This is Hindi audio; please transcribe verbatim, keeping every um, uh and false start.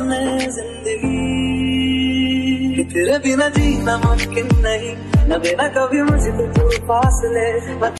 सामने जिंदगी, तेरे बिना जीना मुमकिन नहीं, न देना कभी मुझको तू फासले।